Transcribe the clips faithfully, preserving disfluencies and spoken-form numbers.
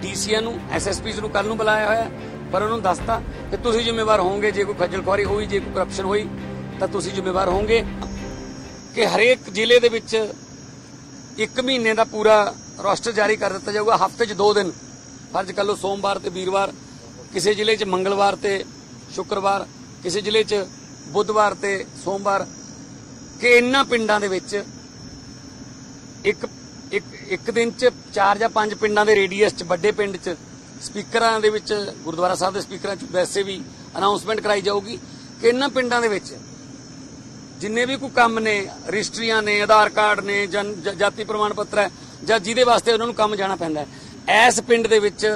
ਡੀਸੀਆਂ ਨੂੰ ਐਸਐਸਪੀਜ਼ ਨੂੰ ਕੱਲ ਨੂੰ ਬੁਲਾਇਆ ਹੋਇਆ, ਪਰ ਉਹਨੂੰ ਦੱਸਤਾ ਕਿ ਤੁਸੀਂ ਜ਼ਿੰਮੇਵਾਰ ਹੋਵੋਗੇ ਜੇ ਕੋਈ ਖੱਜਲ ਖੁਆਰੀ ਹੋਈ, ਜੇ ਕੋਈ ਕਰਪਸ਼ਨ ਹੋਈ ਤਾਂ ਤੁਸੀਂ ਜ਼ਿੰਮੇਵਾਰ ਹੋਵੋਗੇ। ਕਿ ਹਰੇਕ ਜ਼ਿਲ੍ਹੇ ਦੇ ਵਿੱਚ ਇੱਕ ਮਹੀਨੇ ਦਾ ਪੂਰਾ ਰੋਸਟਰ ਜਾਰੀ ਕਰ ਦਿੱਤਾ ਜਾਊਗਾ। ਹਫ਼ਤੇ 'ਚ ਦੋ ਦਿਨ ਫਰਜ਼ ਕਰ ਲਓ, ਸੋਮਵਾਰ ਤੇ ਵੀਰਵਾਰ, ਕਿਸੇ ਜ਼ਿਲ੍ਹੇ 'ਚ ਮੰਗਲਵਾਰ ਤੇ ਸ਼ੁੱਕਰਵਾਰ, ਕਿਸੇ ਜ਼ਿਲ੍ਹੇ 'ਚ ਬੁੱਧਵਾਰ ਤੇ ਸੋਮਵਾਰ। ਕਿ ਇਹਨਾਂ ਪਿੰਡਾਂ ਦੇ ਵਿੱਚ ਇੱਕ ਇੱਕ ਇੱਕ ਦਿਨ 'ਚ ਚਾਰ ਜਾਂ ਪੰਜ ਪਿੰਡਾਂ ਦੇ ਰੇਡੀਅਸ 'ਚ, ਵੱਡੇ ਪਿੰਡ 'ਚ ਸਪੀਕਰਾਂ ਦੇ ਵਿੱਚ, ਗੁਰਦੁਆਰਾ ਸਾਹਿਬ ਦੇ ਸਪੀਕਰਾਂ 'ਚ ਵੈਸੇ ਵੀ ਅਨਾਉਂਸਮੈਂਟ ਕਰਾਈ ਜਾਊਗੀ ਕਿ ਇਹਨਾਂ ਪਿੰਡਾਂ ਦੇ ਵਿੱਚ ਜਿੰਨੇ ਵੀ ਕੋਈ ਕੰਮ ਨੇ, ਰਜਿਸਟਰੀਆਂ ਨੇ, ਆਧਾਰ ਕਾਰਡ ਨੇ, ਜਾਤੀ ਪ੍ਰਮਾਣ ਪੱਤਰ ਹੈ ਜਾਂ ਜਿਹਦੇ ਵਾਸਤੇ ਉਹਨਾਂ ਨੂੰ ਕੰਮ ਜਾਣਾ ਪੈਂਦਾ ਹੈ, ਇਸ ਪਿੰਡ ਦੇ ਵਿੱਚ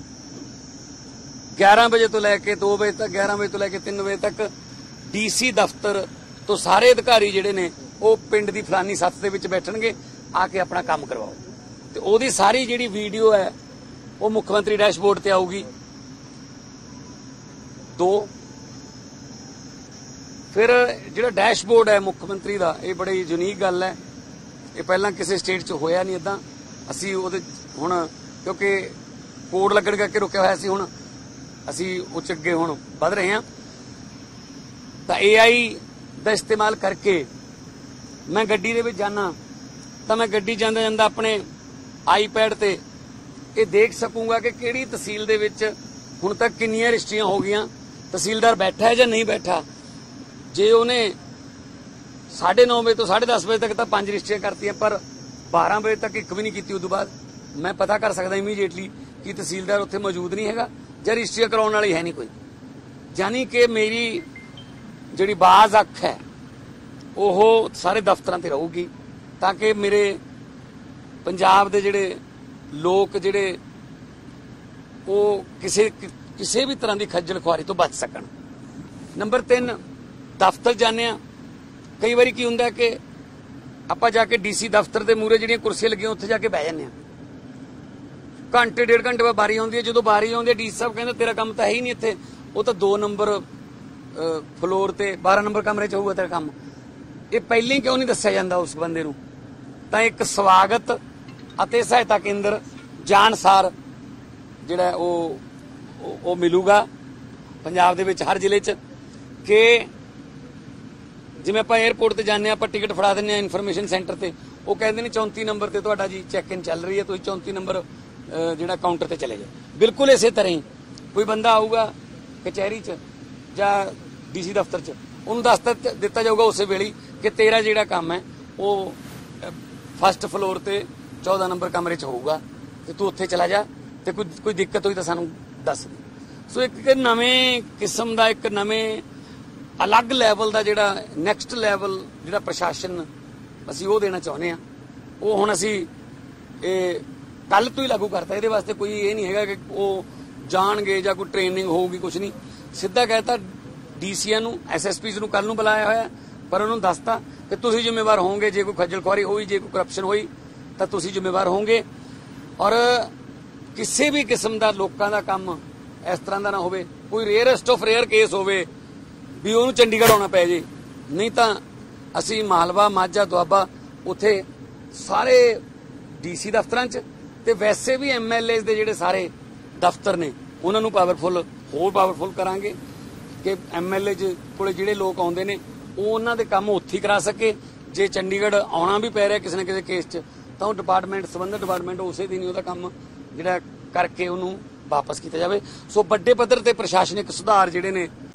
ਗਿਆਰਾਂ ਵਜੇ ਤੋਂ ਲੈ ਕੇ ਦੋ ਵਜੇ ਤੱਕ, ਗਿਆਰਾਂ ਵਜੇ ਤੋਂ ਲੈ ਕੇ ਤਿੰਨ ਵਜੇ ਤੱਕ ਡੀਸੀ ਦਫ਼ਤਰ ਤੋਂ ਸਾਰੇ ਅਧਿਕਾਰੀ ਜਿਹੜੇ ਨੇ ਉਹ ਪਿੰਡ ਦੀ ਫਲਾਨੀ ਸੱਥ ਦੇ ਵਿੱਚ ਬੈਠਣਗੇ, ਆ ਕੇ ਆਪਣਾ ਕੰਮ ਕਰਵਾਓ। ਤੇ ਉਹਦੀ ਸਾਰੀ ਜਿਹੜੀ ਵੀਡੀਓ ਹੈ ਉਹ ਮੁੱਖ ਮੰਤਰੀ ਡੈਸ਼ਬੋਰਡ ਤੇ ਆਊਗੀ। ਦੋ ਫਿਰ ਜਿਹੜਾ ਡੈਸ਼ਬੋਰਡ ਹੈ ਮੁੱਖ ਮੰਤਰੀ ਦਾ, ਇਹ ਬੜੀ ਯੂਨੀਕ ਗੱਲ ਹੈ, ਇਹ ਪਹਿਲਾਂ ਕਿਸੇ ਸਟੇਟ 'ਚ ਹੋਇਆ ਨਹੀਂ ਇਦਾਂ। ਅਸੀਂ ਉਹਦੇ ਹੁਣ ਕਿਉਂਕਿ ਕੋਡ ਲੱਗਣ ਕਰਕੇ ਰੁਕਿਆ ਹੋਇਆ ਸੀ, ਹੁਣ ਅਸੀਂ ਉਹ 'ਚ ਅੱਗੇ ਹੁਣ ਵਧ ਰਹੇ ਹਾਂ। ਤਾਂ ਏ ਆਈ ਦਾ ਇਸਤੇਮਾਲ ਕਰਕੇ ਮੈਂ ਗੱਡੀ ਦੇ ਵਿੱਚ ਜਾਣਾ ਤਾਂ ਮੈਂ ਗੱਡੀ ਜਾਂਦਾ ਜਾਂਦਾ ਆਪਣੇ ਆਈਪੈਡ ਤੇ ਇਹ ਦੇਖ ਸਕੂੰਗਾ ਕਿ ਕਿਹੜੀ ਤਹਿਸੀਲ ਦੇ ਵਿੱਚ ਹੁਣ ਤੱਕ ਕਿੰਨੀਆਂ ਰਜਿਸਟਰੀਆਂ ਹੋ ਗਈਆਂ, ਤਹਿਸੀਲਦਾਰ ਬੈਠਾ ਹੈ ਜਾਂ ਨਹੀਂ ਬੈਠਾ। ਜੇ ਉਹਨੇ ਸਾਢੇ ਨੌ ਵਜੇ ਤੋਂ ਸਾਢੇ ਦਸ ਵਜੇ ਤੱਕ ਤਾਂ ਪੰਜ ਰਜਿਸਟਰੀਆਂ ਕਰਤੀਆਂ, ਪਰ ਬਾਰਾਂ ਵਜੇ ਤੱਕ ਇੱਕ ਵੀ ਨਹੀਂ ਕੀਤੀ, ਉਦੋਂ ਬਾਅਦ ਮੈਂ ਪਤਾ ਕਰ ਸਕਦਾ ਇਮੀਡੀਏਟਲੀ ਕਿ ਤਹਿਸੀਲਦਾਰ ਉੱਥੇ ਮੌਜੂਦ ਨਹੀਂ ਹੈਗਾ ਜਾਂ ਰਜਿਸਟਰੀਆਂ ਕਰਾਉਣ ਵਾਲੀ ਹੈ ਨਹੀਂ ਕੋਈ। ਯਾਨੀ ਕਿ ਮੇਰੀ ਜਿਹੜੀ ਬਾਜ਼ ਅੱਖ ਹੈ ਉਹ ਸਾਰੇ ਦਫ਼ਤਰਾਂ ਤੇ ਰਹੂਗੀ, ਤਾਂ ਕਿ ਮੇਰੇ ਪੰਜਾਬ ਦੇ ਜਿਹੜੇ ਲੋਕ ਜਿਹੜੇ ਉਹ ਕਿਸੇ ਕਿਸੇ ਵੀ ਤਰ੍ਹਾਂ ਦੀ ਖੱਜਲ ਖੁਆਰੀ ਤੋਂ ਬਚ ਸਕਣ। ਨੰਬਰ ਤਿੰਨ, ਦਫ਼ਤਰ ਜਾਂਦੇ ਆ, ਕਈ ਵਾਰੀ ਕੀ ਹੁੰਦਾ ਕਿ ਆਪਾਂ ਜਾ ਕੇ ਡੀਸੀ ਦਫ਼ਤਰ ਦੇ ਮੂਹਰੇ ਜਿਹੜੀਆਂ ਕੁਰਸੀਆਂ ਲੱਗੀਆਂ ਉੱਥੇ ਜਾ ਕੇ ਬਹਿ ਜਾਂਦੇ ਆ, ਘੰਟੇ ਡੇਢ ਘੰਟੇ ਬਾਅਦ ਬਾਰੀ ਆਉਂਦੀ ਹੈ। ਜਦੋਂ ਬਾਰੀ ਆਉਂਦੀ ਹੈ ਡੀਸੀ ਸਾਹਿਬ ਕਹਿੰਦੇ ਤੇਰਾ ਕੰਮ ਤਾਂ ਹੈ ਹੀ ਨਹੀਂ ਇੱਥੇ, ਉਹ ਤਾਂ ਦੋ ਨੰਬਰ ਫਲੋਰ ਤੇ ਬਾਰਾਂ ਨੰਬਰ ਕਮਰੇ 'ਚ ਹੋਊਗਾ ਤੇਰਾ ਕੰਮ। ਇਹ ਪਹਿਲਾਂ ਹੀ ਕਿਉਂ ਨਹੀਂ ਦੱਸਿਆ ਜਾਂਦਾ ਉਸ ਬੰਦੇ ਨੂੰ? ਤਾਂ ਇੱਕ ਸਵਾਗਤ ਅਤੇ ਸਹਾਇਤਾ ਕੇਂਦਰ ਜਾਣਸਾਰ ਜਿਹੜਾ ਉਹ ਉਹ ਮਿਲੂਗਾ ਪੰਜਾਬ ਦੇ ਵਿੱਚ ਹਰ ਜ਼ਿਲ੍ਹੇ 'ਚ। ਕਿ ਜਿਵੇਂ ਆਪਾਂ 에ਅਰਪੋਰਟ ਤੇ ਜਾਂਦੇ ਆ, ਆਪਾਂ ਟਿਕਟ ਫੜਾ ਦਿੰਦੇ ਆ ਇਨਫੋਰਮੇਸ਼ਨ ਸੈਂਟਰ ਤੇ, ਉਹ ਕਹਿੰਦੇ ਨੇ ਚੌਂਤੀ ਨੰਬਰ ਤੇ ਤੁਹਾਡਾ ਜੀ ਚੈੱਕ ਇਨ ਚੱਲ ਰਹੀ ਹੈ, ਤੁਸੀਂ ਚੌਂਤੀ ਨੰਬਰ ਜਿਹੜਾ ਕਾਊਂਟਰ ਤੇ ਚਲੇ ਜਾਓ। ਬਿਲਕੁਲ ਇਸੇ ਤਰ੍ਹਾਂ ਹੀ ਕੋਈ ਬੰਦਾ ਆਊਗਾ ਕਚਹਿਰੀ 'ਚ ਜਾਂ ਡੀਸੀ ਦਫ਼ਤਰ 'ਚ, ਉਹਨੂੰ ਦੱਸ ਦਿੱਤਾ ਜਾਊਗਾ ਉਸੇ ਵੇਲੇ ਕਿ ਤੇਰਾ ਜਿਹੜਾ ਕੰਮ ਹੈ ਉਹ ਫਸਟ ਫਲੋਰ ਤੇ ਚੌਦਾਂ ਨੰਬਰ ਕਮਰੇ 'ਚ ਹੋਊਗਾ ਤੇ ਤੂੰ ਉੱਥੇ ਚਲਾ ਜਾ, ਤੇ ਕੋਈ ਕੋਈ ਦਿੱਕਤ ਹੋਈ ਤਾਂ ਸਾਨੂੰ ਦੱਸ ਦੇ। ਸੋ ਇੱਕ ਨਵੇਂ ਕਿਸਮ ਦਾ, ਇੱਕ ਨਵੇਂ ਅਲੱਗ ਲੈਵਲ ਦਾ ਜਿਹੜਾ ਨੈਕਸਟ ਲੈਵਲ ਜਿਹੜਾ ਪ੍ਰਸ਼ਾਸਨ ਅਸੀਂ ਉਹ ਦੇਣਾ ਚਾਹੁੰਦੇ ਹਾਂ, ਉਹ ਹੁਣ ਅਸੀਂ ਇਹ ਕੱਲ ਤੋਂ ਹੀ ਲਾਗੂ ਕਰਤਾ। ਇਹਦੇ ਵਾਸਤੇ ਕੋਈ ਇਹ ਨਹੀਂ ਹੈਗਾ ਕਿ ਉਹ ਜਾਣਗੇ ਜਾਂ ਕੋਈ ਟ੍ਰੇਨਿੰਗ ਹੋਊਗੀ, ਕੁਛ ਨਹੀਂ। ਸਿੱਧਾ ਕਹਿਤਾ ਡੀਸੀਆਂ ਨੂੰ ਐਸਐਸਪੀਜ਼ ਨੂੰ ਕੱਲ ਨੂੰ ਬੁਲਾਇਆ ਹੋਇਆ, ਪਰ ਉਹਨੂੰ ਦੱਸਤਾ ਕਿ ਤੁਸੀਂ ਜ਼ਿੰਮੇਵਾਰ ਹੋਵੋਗੇ ਜੇ ਕੋਈ ਖੱਜਲ ਖੁਆਰੀ ਹੋਈ, ਜੇ ਕੋਈ ਕਰਪਸ਼ਨ ਹੋਈ ਤਾਂ ਤੁਸੀਂ ਜ਼ਿੰਮੇਵਾਰ ਹੋਵੋਗੇ। ਔਰ ਕਿਸੇ ਵੀ ਕਿਸਮ ਦਾ ਲੋਕਾਂ ਦਾ ਕੰਮ ਇਸ ਤਰ੍ਹਾਂ ਦਾ ਨਾ ਹੋਵੇ, ਕੋਈ ਰੇਅਰੈਸਟ ਆਫ ਰੇਅਰ ਕੇਸ ਹੋਵੇ ਵੀ ਉਹਨੂੰ ਚੰਡੀਗੜ੍ਹ ਆਉਣਾ ਪੈ ਜੇ, ਨਹੀਂ ਤਾਂ ਅਸੀਂ ਮਾਲਵਾ, ਮਾਝਾ, ਦੁਆਬਾ ਉੱਥੇ ਸਾਰੇ ਡੀਸੀ ਦਫ਼ਤਰਾਂ 'ਚ ਤੇ ਵੈਸੇ ਵੀ ਐਮਐਲਏ ਦੇ ਜਿਹੜੇ ਸਾਰੇ ਦਫ਼ਤਰ ਨੇ ਉਹਨਾਂ ਨੂੰ ਪਾਵਰਫੁਲ, ਹੋਰ ਪਾਵਰਫੁਲ ਕਰਾਂਗੇ ਕਿ ਐਮਐਲਏ ਕੋਲੇ ਜਿਹੜੇ ਲੋਕ ਆਉਂਦੇ ਨੇ ਉਹ ਉਹਨਾਂ ਦੇ ਕੰਮ ਉੱਥੇ ਕਰਾ ਸਕੇ। ਜੇ ਚੰਡੀਗੜ੍ਹ ਆਉਣਾ ਵੀ ਪੈ ਰਿਹਾ ਕਿਸੇ ਨਾ ਕਿਸੇ ਕੇਸ 'ਚ ਤਾਂ ਉਹ ਡਿਪਾਰਟਮੈਂਟ, ਸੰਬੰਧਿਤ ਡਿਪਾਰਟਮੈਂਟ ਉਸੇ ਦਿਨ ਹੀ ਉਹਦਾ ਕੰਮ ਜਿਹੜਾ ਕਰਕੇ ਉਹਨੂੰ ਵਾਪਸ ਕੀਤਾ ਜਾਵੇ। ਸੋ ਵੱਡੇ ਪੱਧਰ ਤੇ ਪ੍ਰਸ਼ਾਸਨਿਕ ਸੁਧਾਰ ਜਿਹੜੇ ਨੇ